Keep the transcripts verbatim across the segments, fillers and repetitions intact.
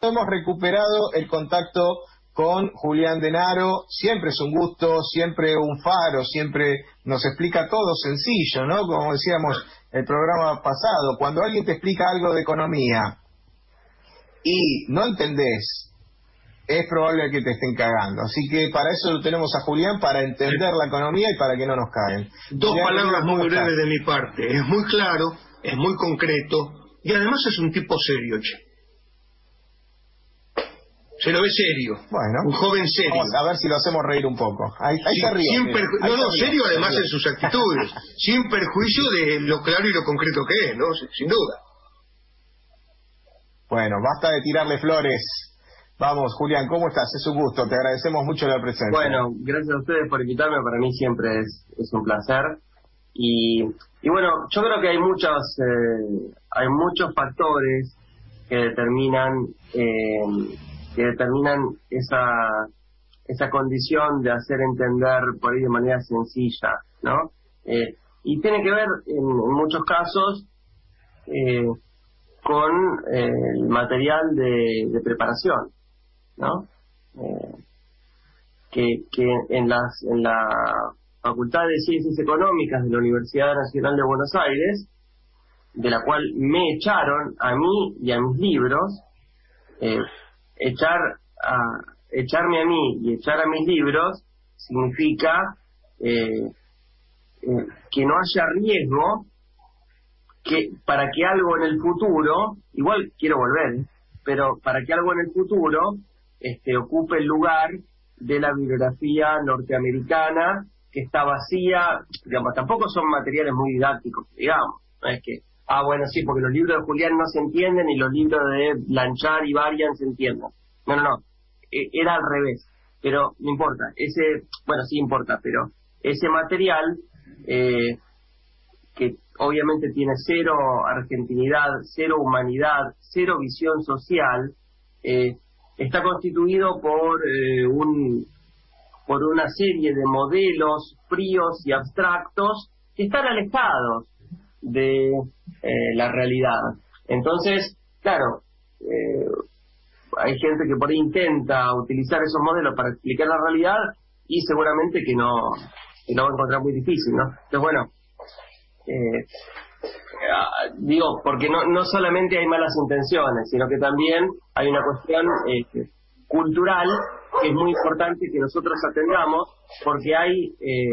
hemos recuperado el contacto con Julián Denaro. Siempre es un gusto, siempre un faro, siempre nos explica todo sencillo, ¿no? Como decíamos el programa pasado, cuando alguien te explica algo de economía y no entendés, es probable que te estén cagando. Así que para eso lo tenemos a Julián, para entender la economía y para que no nos caguen. Dos Julián, palabras muy ¿cómo breves estás? de mi parte. Es muy claro, es muy concreto y además es un tipo serio, che. Se lo ve serio. Bueno, un joven serio. Vamos a ver si lo hacemos reír un poco. Ahí, ahí Sí, se ríe. sin mira. perju- Ahí no, no, se ríe, serio se además ríe. en sus actitudes, sin perjuicio de lo claro y lo concreto que es, ¿no? Sin duda. Bueno, basta de tirarle flores. Vamos, Julián, ¿cómo estás? Es un gusto, te agradecemos mucho la presencia. Bueno, gracias a ustedes por invitarme, para mí siempre es, es un placer. Y, y bueno, yo creo que hay muchos, eh, hay muchos factores que determinan, eh, que determinan esa, esa condición de hacer entender por ahí de manera sencilla, ¿no? Eh, y tiene que ver, en, en muchos casos, eh, con eh, el material de, de preparación, ¿no? Eh, que, que en las en la Facultad de Ciencias Económicas de la Universidad Nacional de Buenos Aires, de la cual me echaron a mí y a mis libros, eh, echar a echarme a mí y echar a mis libros significa eh, eh, que no haya riesgo que para que algo en el futuro, igual quiero volver, pero para que algo en el futuro este ocupe el lugar de la bibliografía norteamericana que está vacía, digamos, tampoco son materiales muy didácticos, digamos, no es que, ah, bueno, sí, porque los libros de Julián no se entienden y los libros de Blanchard y Varian se entienden. No, no, no, e- era al revés, pero no importa, ese, bueno, sí importa, pero ese material, eh, que obviamente tiene cero argentinidad, cero humanidad, cero visión social, eh, está constituido por eh, un por una serie de modelos fríos y abstractos que están alejados de eh, la realidad. Entonces, claro, eh, hay gente que por ahí intenta utilizar esos modelos para explicar la realidad y seguramente que no, que lo va a encontrar muy difícil, ¿no? Entonces, bueno, Eh, digo, porque no, no solamente hay malas intenciones, sino que también hay una cuestión eh, cultural que es muy importante que nosotros atendamos, porque hay, eh,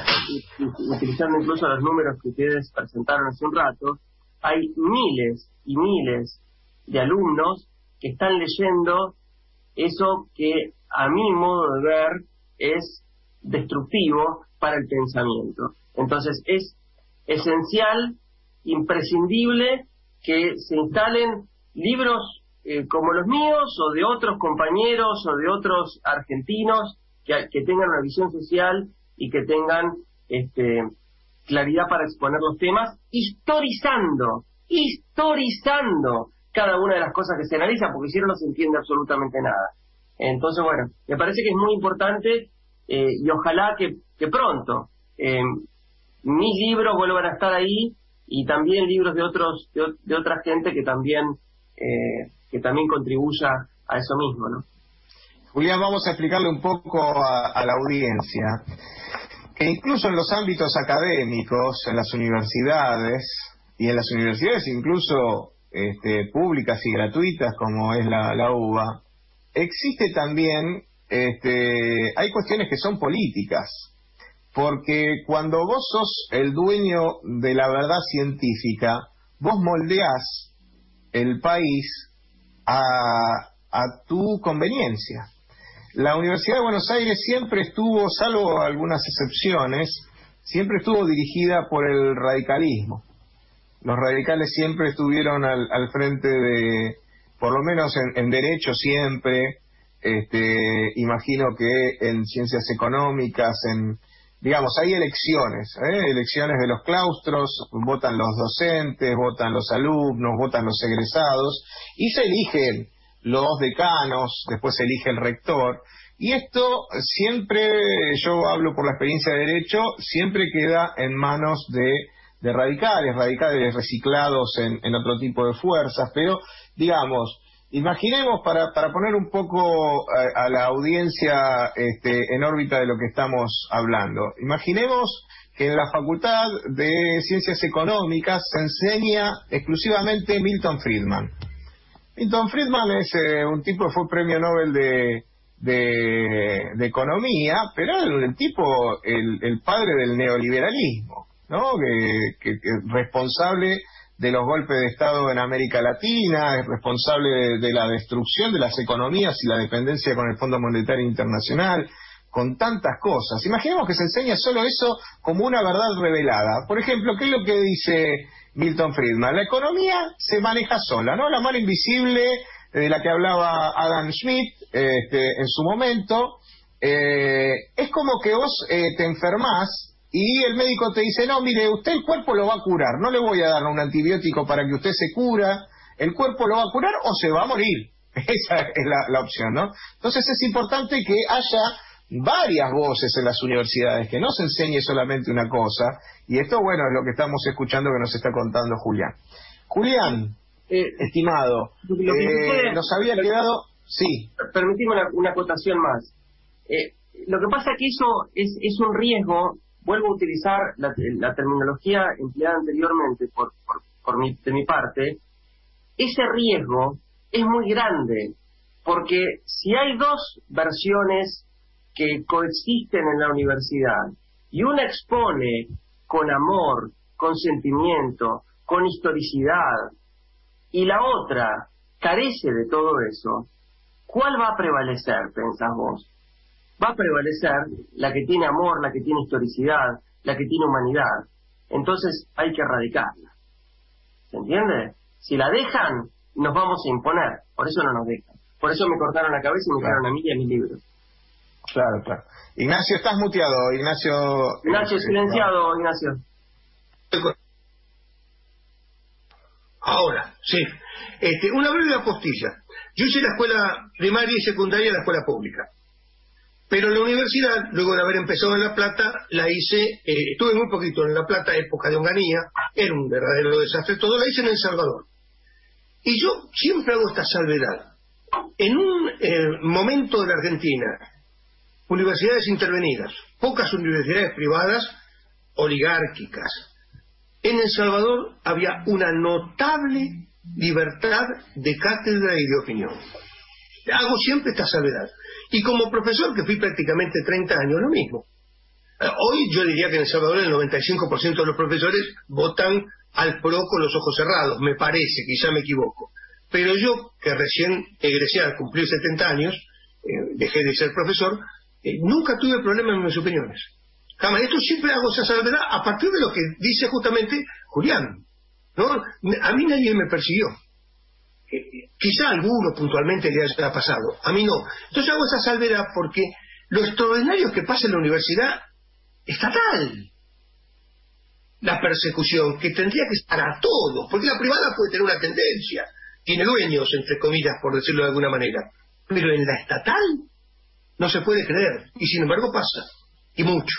utilizando incluso los números que ustedes presentaron hace un rato, hay miles y miles de alumnos que están leyendo eso que a mi modo de ver es destructivo para el pensamiento. Entonces es esencial, imprescindible, que se instalen libros eh, como los míos o de otros compañeros o de otros argentinos que, que tengan una visión social y que tengan este, claridad para exponer los temas, historizando, historizando cada una de las cosas que se analizan, porque si no, no se entiende absolutamente nada. Entonces, bueno, me parece que es muy importante eh, y ojalá que, que pronto eh, mis libros vuelvan a estar ahí y también libros de otros de, de otra gente que también eh, que también contribuya a eso mismo, ¿no? Julián, vamos a explicarle un poco a, a la audiencia que incluso en los ámbitos académicos, en las universidades y en las universidades incluso este, públicas y gratuitas como es la, la U B A, existe también este, hay cuestiones que son políticas. Porque cuando vos sos el dueño de la verdad científica, vos moldeás el país a, a tu conveniencia. La Universidad de Buenos Aires siempre estuvo, salvo algunas excepciones, siempre estuvo dirigida por el radicalismo. Los radicales siempre estuvieron al, al frente de, por lo menos en, en derecho siempre, este, imagino que en ciencias económicas, en digamos, hay elecciones, ¿eh? elecciones de los claustros, votan los docentes, votan los alumnos, votan los egresados, y se eligen los decanos, después se elige el rector, y esto siempre, yo hablo por la experiencia de derecho, siempre queda en manos de, de radicales, radicales reciclados en, en otro tipo de fuerzas, pero, digamos, Imaginemos, para, para poner un poco a, a la audiencia este, en órbita de lo que estamos hablando, imaginemos que en la Facultad de Ciencias Económicas se enseña exclusivamente Milton Friedman. Milton Friedman es eh, un tipo que fue premio Nobel de, de, de Economía, pero era el tipo, el, el padre del neoliberalismo, ¿no? Que, que, que responsable de los golpes de Estado en América Latina, es responsable de, de la destrucción de las economías y la dependencia con el Fondo Monetario Internacional, con tantas cosas. Imaginemos que se enseña solo eso como una verdad revelada. Por ejemplo, ¿qué es lo que dice Milton Friedman? La economía se maneja sola, ¿no? La mano invisible de la que hablaba Adam Smith este, en su momento, eh, es como que vos eh, te enfermás y el médico te dice, no, mire, usted el cuerpo lo va a curar, no le voy a dar un antibiótico para que usted se cura, el cuerpo lo va a curar o se va a morir. Esa es la, la opción, ¿no? Entonces es importante que haya varias voces en las universidades, que no se enseñe solamente una cosa, y esto, bueno, es lo que estamos escuchando que nos está contando Julián. Julián, eh, estimado, eh, nos había quedado... Sí. Permitime una, una acotación más. Eh, lo que pasa es que eso es, es un riesgo. Vuelvo a utilizar la, la terminología empleada anteriormente por, por, por mi, de mi parte. Ese riesgo es muy grande, porque si hay dos versiones que coexisten en la universidad, y una expone con amor, con sentimiento, con historicidad, y la otra carece de todo eso, ¿cuál va a prevalecer, pensás vos? Va a prevalecer la que tiene amor, la que tiene historicidad, la que tiene humanidad. Entonces hay que erradicarla. ¿Se entiende? Si la dejan, nos vamos a imponer. Por eso no nos dejan. Por eso me cortaron la cabeza y me dejaron a mí y a mis libros. Claro, claro. Ignacio, estás muteado. Ignacio... Ignacio, eh, silenciado, eh, Ignacio. Ahora, sí. Este, una breve apostilla. Yo hice la escuela primaria y secundaria en la escuela pública. Pero en la universidad, luego de haber empezado en La Plata, la hice, eh, estuve muy poquito en La Plata, época de Onganía, era un verdadero desastre todo, la hice en El Salvador. Y yo siempre hago esta salvedad. En un eh, momento de la Argentina, universidades intervenidas, pocas universidades privadas, oligárquicas. En El Salvador había una notable libertad de cátedra y de opinión. Hago siempre esta salvedad. Y como profesor, que fui prácticamente treinta años, lo mismo. Hoy yo diría que en El Salvador el noventa y cinco por ciento de los profesores votan al PRO con los ojos cerrados, me parece, quizá me equivoco. Pero yo, que recién egresé al cumplir setenta años, eh, dejé de ser profesor, eh, nunca tuve problemas en mis opiniones. Jamás. Esto siempre hago esa salvedad a partir de lo que dice justamente Julián, ¿no? A mí nadie me persiguió. Quizá a alguno puntualmente le haya pasado, a mí no. Entonces hago esa salvedad porque lo extraordinario que pasa en la universidad estatal, la persecución que tendría que estar a todos, porque la privada puede tener una tendencia, tiene dueños, entre comillas, por decirlo de alguna manera, pero en la estatal no se puede creer, y sin embargo pasa, y mucho.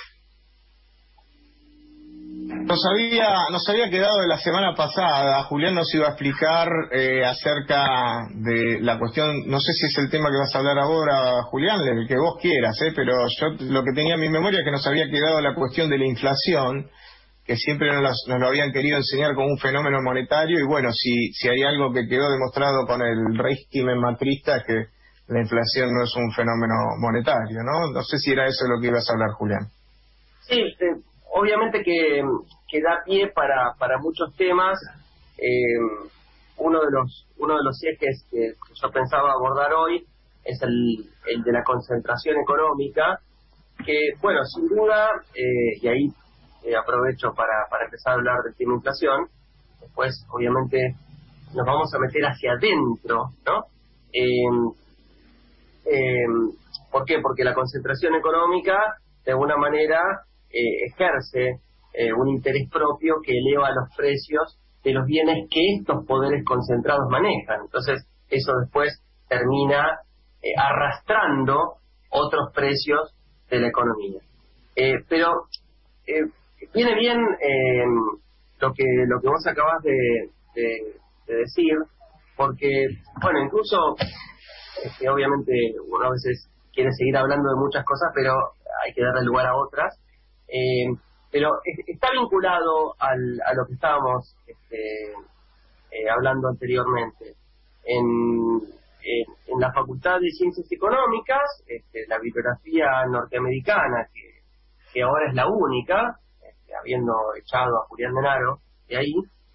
Nos había, nos había quedado de la semana pasada, Julián nos iba a explicar eh, acerca de la cuestión, no sé si es el tema que vas a hablar ahora, Julián, el que vos quieras, eh, pero yo lo que tenía en mi memoria es que nos había quedado la cuestión de la inflación, que siempre nos, nos lo habían querido enseñar como un fenómeno monetario, y bueno, si, si hay algo que quedó demostrado con el régimen macrista es que la inflación no es un fenómeno monetario, ¿no? No sé si era eso lo que ibas a hablar, Julián. Sí, eh, obviamente que, que da pie para, para muchos temas. Eh, uno de los uno de los ejes que yo pensaba abordar hoy es el, el de la concentración económica, que, bueno, sin duda, eh, y ahí eh, aprovecho para, para empezar a hablar del tema inflación, después, obviamente, nos vamos a meter hacia adentro, ¿no? Eh, eh, ¿Por qué? Porque la concentración económica, de alguna manera, eh, ejerce eh, un interés propio que eleva los precios de los bienes que estos poderes concentrados manejan. Entonces, eso después termina eh, arrastrando otros precios de la economía. Eh, pero eh, viene bien eh, lo que lo que vos acabas de, de, de decir, porque, bueno, incluso, este, obviamente, uno a veces quiere seguir hablando de muchas cosas, pero hay que darle lugar a otras. Eh, pero es, está vinculado al, a lo que estábamos este, eh, hablando anteriormente. En, en, en la Facultad de Ciencias Económicas, este, la bibliografía norteamericana, que, que ahora es la única, este, habiendo echado a Julián Denaro de ahí,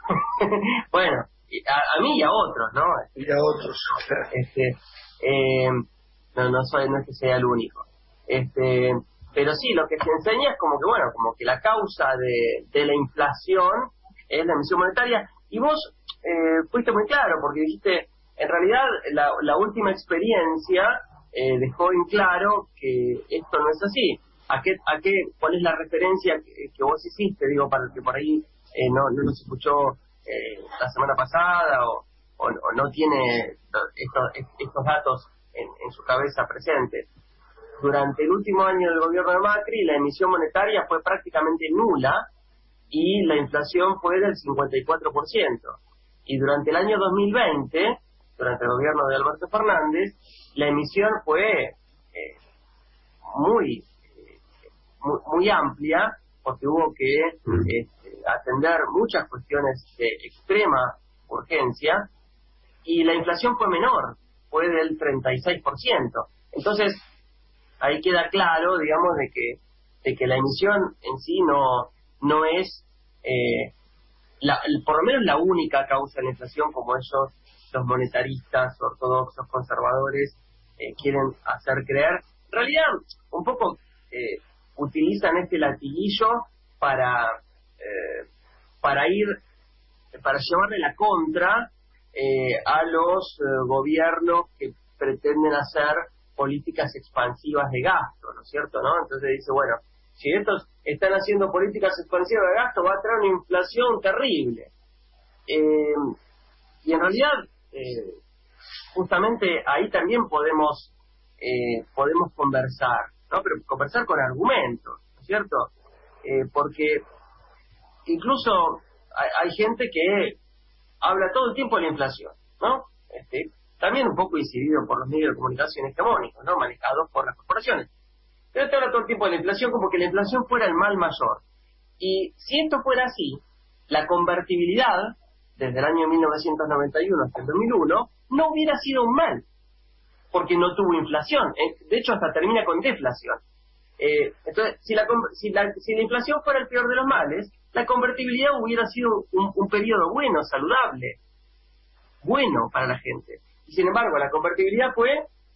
bueno, a, a mí y a otros, ¿no? Y a otros. Este, eh, no, no soy, no es que sea el único. Este, pero sí, lo que se enseña es como que, bueno, como que la causa de, de la inflación es la emisión monetaria. Y vos eh, fuiste muy claro, porque dijiste, en realidad, la, la última experiencia eh, dejó en claro que esto no es así. ¿A qué, a qué, cuál es la referencia que, que vos hiciste? Digo, para el que por ahí eh, no, no nos escuchó eh, la semana pasada o, o, o no tiene estos, estos datos en, en su cabeza presente. Durante el último año del gobierno de Macri, la emisión monetaria fue prácticamente nula y la inflación fue del cincuenta y cuatro por ciento. Y durante el año dos mil veinte, durante el gobierno de Alberto Fernández, la emisión fue eh, muy, eh, muy muy amplia, porque hubo que eh, atender muchas cuestiones de extrema urgencia, y la inflación fue menor, fue del treinta y seis por ciento. Entonces, ahí queda claro, digamos, de que de que la emisión en sí no no es eh, la, por lo menos la única causa de la inflación, como ellos, los monetaristas ortodoxos conservadores, eh, quieren hacer creer. En realidad, un poco eh, utilizan este latiguillo para eh, para ir para llevarle la contra eh, a los eh, gobiernos que pretenden hacer políticas expansivas de gasto, ¿no es cierto? ¿No? Entonces dice, bueno, si estos están haciendo políticas expansivas de gasto, va a traer una inflación terrible. Eh, y en realidad, eh, justamente ahí también podemos eh, podemos conversar, ¿no? Pero conversar con argumentos, ¿no es cierto? Eh, porque incluso hay, hay gente que habla todo el tiempo de la inflación, ¿no? Este, también un poco incidido por los medios de comunicación hegemónicos, ¿no? Manejados por las corporaciones. Pero te habla todo el tiempo de la inflación como que la inflación fuera el mal mayor. Y si esto fuera así, la convertibilidad, desde el año mil novecientos noventa y uno hasta el dos mil uno, no hubiera sido un mal, porque no tuvo inflación. De hecho, hasta termina con deflación. Eh, entonces, si la, si, la, si la inflación fuera el peor de los males, la convertibilidad hubiera sido un, un periodo bueno, saludable, bueno para la gente. Y sin embargo, la convertibilidad fue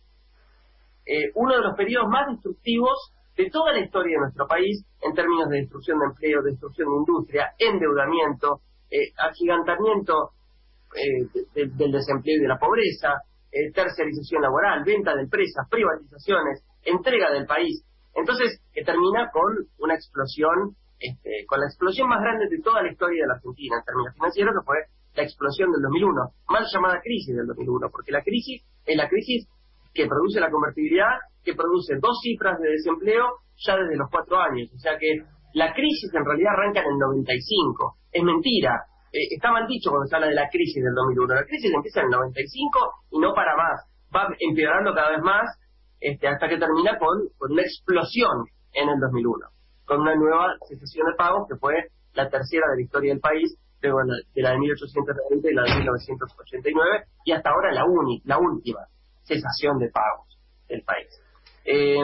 eh, uno de los periodos más destructivos de toda la historia de nuestro país, en términos de destrucción de empleo, destrucción de industria, endeudamiento, eh, agigantamiento eh, de, de, del desempleo y de la pobreza, eh, terciarización laboral, venta de empresas, privatizaciones, entrega del país. Entonces, que termina con una explosión, este, con la explosión más grande de toda la historia de la Argentina, en términos financieros, que fue la explosión del dos mil uno, mal llamada crisis del dos mil uno, porque la crisis es la crisis que produce la convertibilidad, que produce dos cifras de desempleo ya desde los cuatro años. O sea que la crisis en realidad arranca en el noventa y cinco. Es mentira. Eh, está mal dicho cuando se habla de la crisis del dos mil uno. La crisis empieza en el noventa y cinco y no para más. Va empeorando cada vez más este, hasta que termina con, con una explosión en el dos mil uno, con una nueva cesación de pagos que fue la tercera de la historia del país, luego de la de mil ochocientos noventa y la de mil novecientos ochenta y nueve, y hasta ahora la, uni, la última cesación de pagos del país. Eh,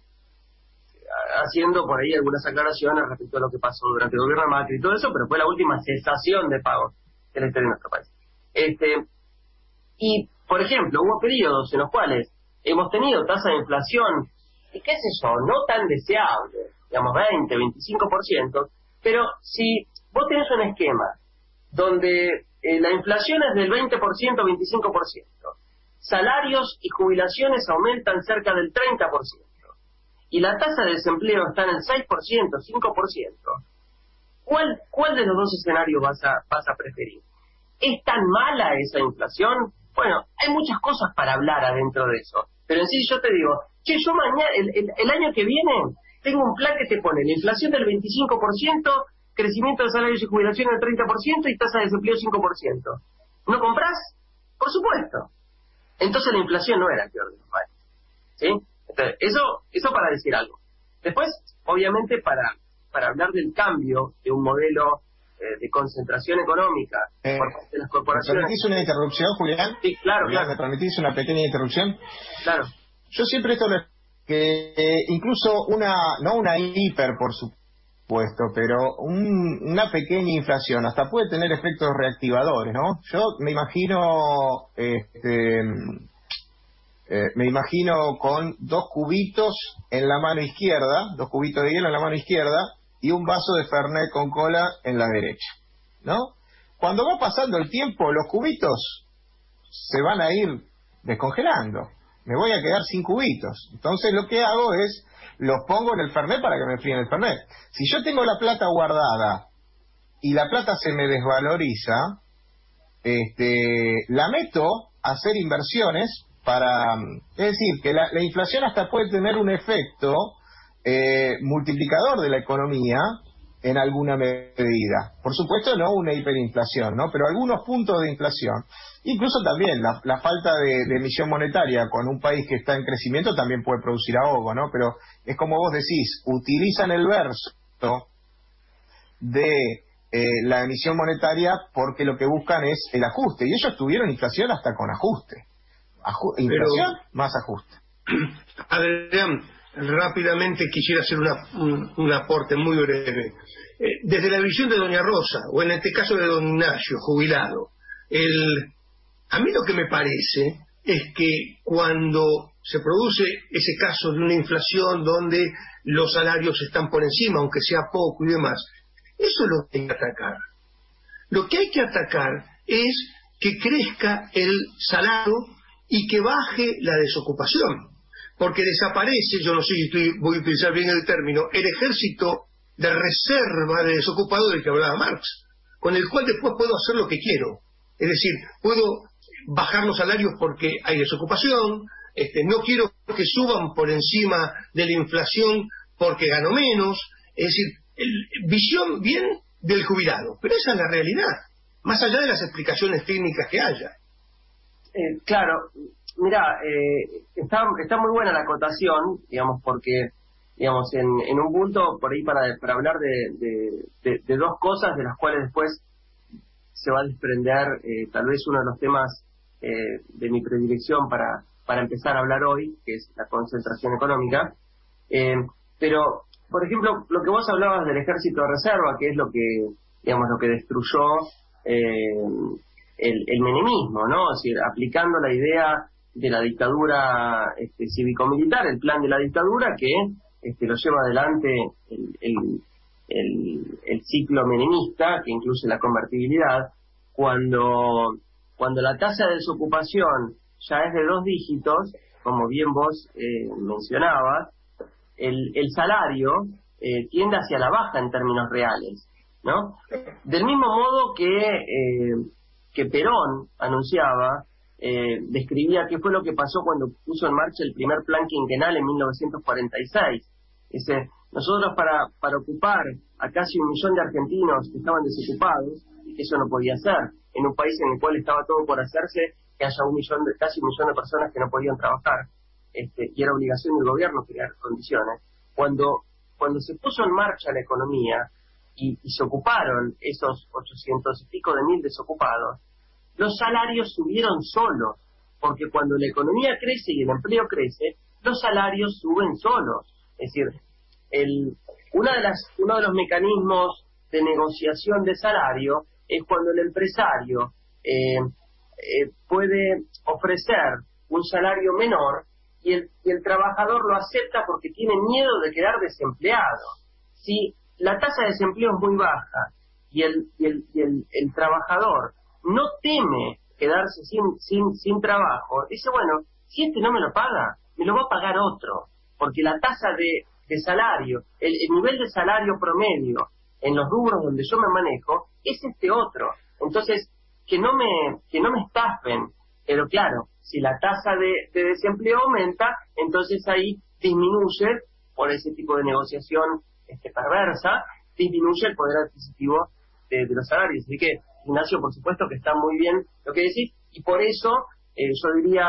haciendo por ahí algunas aclaraciones respecto a lo que pasó durante el gobierno de Macri y todo eso, pero fue la última cesación de pagos de la historia de nuestro país. Este, y, por ejemplo, hubo periodos en los cuales hemos tenido tasa de inflación, y qué sé yo, no tan deseable, digamos veinte, veinticinco por ciento, pero si vos tenés un esquema donde eh, la inflación es del veinte por ciento, veinticinco por ciento, salarios y jubilaciones aumentan cerca del treinta por ciento, y la tasa de desempleo está en el seis por ciento, cinco por ciento, ¿cuál, cuál de los dos escenarios vas a, vas a preferir? ¿Es tan mala esa inflación? Bueno, hay muchas cosas para hablar adentro de eso, pero en sí yo te digo, che, yo mañana, el, el, el año que viene, tengo un plan que te pone la inflación del veinticinco por ciento, crecimiento de salarios y jubilación del treinta por ciento y tasa de desempleo cinco por ciento. ¿No comprás? Por supuesto. Entonces la inflación no era el peor de los males. ¿Sí? Entonces, eso, eso para decir algo. Después, obviamente, para, para hablar del cambio de un modelo eh, de concentración económica eh, por parte de las corporaciones. ¿Me permitís una interrupción, Julián? Sí, claro, Julián, claro. ¿me permitís una pequeña interrupción? Claro. Yo siempre esto lo que eh, incluso una, no una hiper, por supuesto, pero un, una pequeña inflación hasta puede tener efectos reactivadores, ¿no? Yo me imagino, este, eh, me imagino con dos cubitos en la mano izquierda, dos cubitos de hielo en la mano izquierda y un vaso de Fernet con cola en la derecha, ¿no? Cuando va pasando el tiempo, los cubitos se van a ir descongelando. Me voy a quedar sin cubitos. Entonces lo que hago es, los pongo en el Fernet para que me enfríen el Fernet. Si yo tengo la plata guardada y la plata se me desvaloriza, este, la meto a hacer inversiones para... Es decir, que la, la inflación hasta puede tener un efecto eh, multiplicador de la economía en alguna medida. Por supuesto no una hiperinflación, ¿no? Pero algunos puntos de inflación. Incluso también la, la falta de, de emisión monetaria con un país que está en crecimiento también puede producir ahogo, ¿no? Pero es como vos decís, utilizan el verso de eh, la emisión monetaria porque lo que buscan es el ajuste. Y ellos tuvieron inflación hasta con ajuste. Aju- inflación Pero, más ajuste. Adrián, rápidamente quisiera hacer una, un, un aporte muy breve. Eh, desde la visión de doña Rosa, o en este caso de don Ignacio, jubilado, el... A mí lo que me parece es que cuando se produce ese caso de una inflación donde los salarios están por encima, aunque sea poco y demás, eso es lo que hay que atacar. Lo que hay que atacar es que crezca el salario y que baje la desocupación, porque desaparece, yo no sé si estoy, voy a utilizar bien el término, el ejército de reserva de desocupados del que hablaba Marx, con el cual después puedo hacer lo que quiero. Es decir, puedo bajar los salarios porque hay desocupación, este, no quiero que suban por encima de la inflación porque gano menos, es decir, el, visión bien del jubilado, pero esa es la realidad, más allá de las explicaciones técnicas que haya. Eh, claro, mira, eh, está, está muy buena la acotación, digamos, porque, digamos, en, en un punto, por ahí para, para hablar de, de, de, de dos cosas de las cuales después se va a desprender eh, tal vez uno de los temas eh, de mi predilección para, para empezar a hablar hoy, que es la concentración económica. Eh, pero, por ejemplo, lo que vos hablabas del ejército de reserva, que es lo que, digamos, lo que destruyó eh, el, el menemismo, ¿no? Es decir, aplicando la idea de la dictadura este, cívico-militar, el plan de la dictadura que este, lo lleva adelante el, el El, el ciclo menemista, que incluye la convertibilidad, cuando, cuando la tasa de desocupación ya es de dos dígitos, como bien vos eh, mencionabas, el, el salario eh, tiende hacia la baja en términos reales, ¿no? Del mismo modo que, eh, que Perón anunciaba, eh, describía qué fue lo que pasó cuando puso en marcha el primer plan quinquenal en mil novecientos cuarenta y seis. Dice, nosotros para, para ocupar a casi un millón de argentinos que estaban desocupados, eso no podía ser, en un país en el cual estaba todo por hacerse, que haya un millón de, casi un millón de personas que no podían trabajar, este, y era obligación del gobierno crear condiciones. Cuando, cuando se puso en marcha la economía y, y se ocuparon esos ochocientos y pico de mil desocupados, los salarios subieron solos, porque cuando la economía crece y el empleo crece, los salarios suben solos. Es decir, el, una de las, uno de los mecanismos de negociación de salario es cuando el empresario eh, eh, puede ofrecer un salario menor y el, y el trabajador lo acepta porque tiene miedo de quedar desempleado. Si la tasa de desempleo es muy baja y el, y el, y el, el trabajador no teme quedarse sin, sin, sin trabajo, dice, bueno, si este no me lo paga, me lo va a pagar otro. Porque la tasa de, de salario, el, el nivel de salario promedio en los rubros donde yo me manejo es este otro. Entonces, que no me que no me estafen, pero claro, si la tasa de, de desempleo aumenta, entonces ahí disminuye, por ese tipo de negociación este, perversa, disminuye el poder adquisitivo de, de los salarios. Así que, Ignacio, por supuesto que está muy bien lo que decís, y por eso eh, yo diría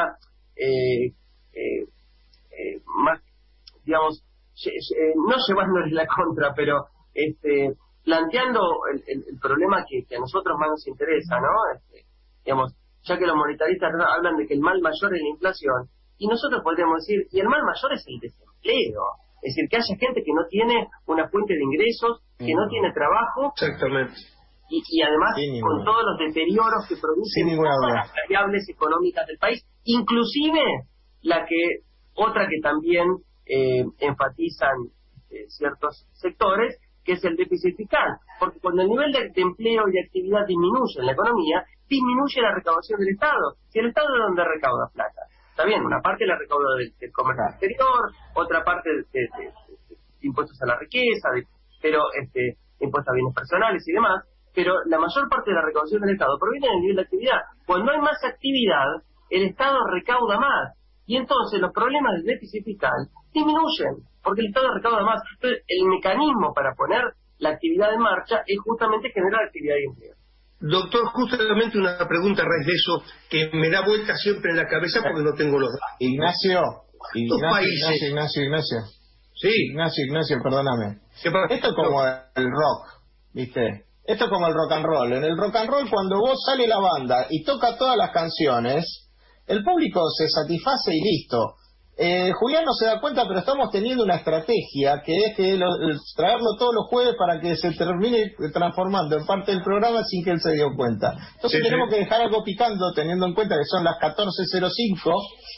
eh, eh, eh, más, digamos, eh, no llevándoles la contra, pero este, planteando el, el, el problema que, que a nosotros más nos interesa, ¿no? Este, digamos, ya que los monetaristas hablan de que el mal mayor es la inflación, y nosotros podríamos decir, y el mal mayor es el desempleo, es decir, que haya gente que no tiene una fuente de ingresos, que no tiene trabajo. Exactamente. Y, y además sí, con todos los deterioros que producen sí, todas las variables económicas del país, inclusive la que otra que también eh, enfatizan eh, ciertos sectores, que es el déficit fiscal, porque cuando el nivel de, de empleo y de actividad disminuye en la economía, disminuye la recaudación del Estado. Si el Estado es donde recauda plata, está bien, una parte la recauda del, del comercio exterior, otra parte de, de, de, de impuestos a la riqueza, de, pero este impuestos a bienes personales y demás, pero la mayor parte de la recaudación del Estado proviene del nivel de actividad. Cuando hay más actividad, el Estado recauda más, y entonces los problemas del déficit fiscal disminuyen, porque el Estado recauda más. Entonces, el mecanismo para poner la actividad en marcha es justamente generar actividad y empleo. Doctor, justamente una pregunta a raíz de eso que me da vuelta siempre en la cabeza porque no tengo los datos. Ignacio, Ignacio, países? Ignacio, Ignacio, Ignacio. Sí. Ignacio, Ignacio, perdóname. Esto es como el rock, ¿viste? Esto es como el rock and roll. En el rock and roll, cuando vos sale la banda y toca todas las canciones, el público se satisface y listo. Eh, Julián no se da cuenta, pero estamos teniendo una estrategia que es que lo, el, traerlo todos los jueves para que se termine transformando en parte del programa sin que él se dio cuenta. Entonces sí, tenemos sí. que dejar algo picando, teniendo en cuenta que son las catorce cero cinco.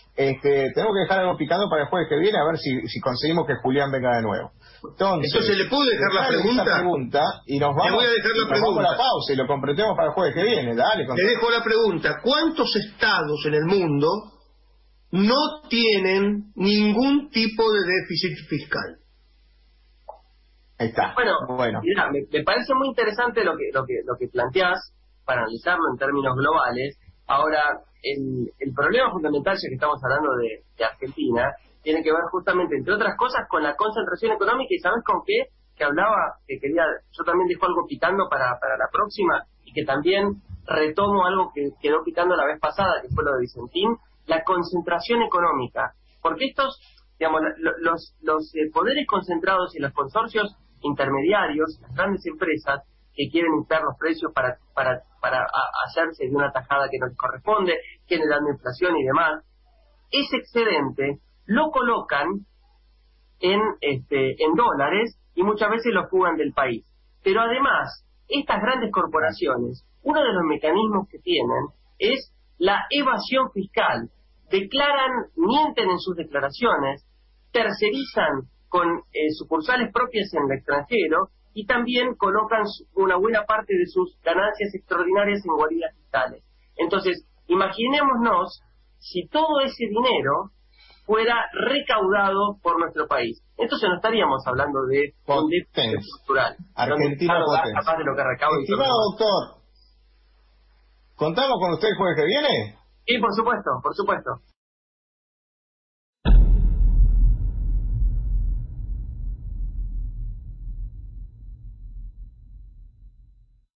Este, tenemos que dejar algo picando para el jueves que viene, a ver si, si conseguimos que Julián venga de nuevo. Entonces, Entonces ¿le puedo dejar la pregunta? pregunta? Y nos vamos, le voy a dejar la nos pregunta. vamos a la pausa y lo completemos para el jueves que viene. Dale, le dejo la pregunta. ¿Cuántos estados en el mundo no tienen ningún tipo de déficit fiscal? Ahí está. Bueno, bueno. Mirá, me, me parece muy interesante lo que lo que lo que planteás para analizarlo en términos globales. Ahora, el, el problema fundamental, ya que estamos hablando de, de Argentina, tiene que ver justamente, entre otras cosas, con la concentración económica. ¿Y sabes con qué? Que hablaba, que quería, yo también dejo algo picando para, para la próxima, y que también retomo algo que quedó picando la vez pasada, que fue lo de Vicentín, la concentración económica. Porque estos, digamos, los, los eh, poderes concentrados y los consorcios intermediarios, las grandes empresas que quieren inflar los precios para para para a, hacerse de una tajada que no les corresponde, generando inflación y demás, ese excedente lo colocan en este en dólares y muchas veces lo fugan del país. Pero además, estas grandes corporaciones, uno de los mecanismos que tienen es la evasión fiscal. Declaran, mienten en sus declaraciones, tercerizan con eh, sucursales propias en el extranjero y también colocan una buena parte de sus ganancias extraordinarias en guaridas fiscales. Entonces, imaginémonos si todo ese dinero fuera recaudado por nuestro país. Entonces no estaríamos hablando de un déficit estructural. Argentina potente. Capaz de lo que recauda. Estimado doctor, ¿contamos con usted el jueves que viene? Sí, por supuesto, por supuesto.